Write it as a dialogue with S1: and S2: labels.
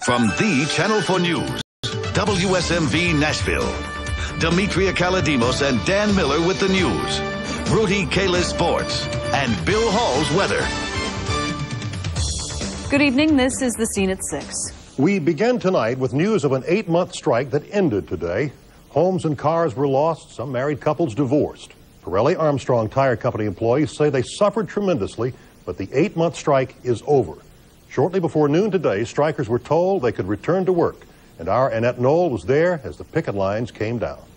S1: From the Channel 4 News, WSMV Nashville. Demetria Kaladimos and Dan Miller with the news. Rudy Kalis Sports. And Bill Hall's weather.
S2: Good evening. This is the scene at 6.
S3: We begin tonight with news of an 8-month strike that ended today. Homes and cars were lost. Some married couples divorced. Pirelli Armstrong Tire Company employees say they suffered tremendously, but the 8-month strike is over. Shortly before noon today, strikers were told they could return to work, and our Annette Knoll was there as the picket lines came down.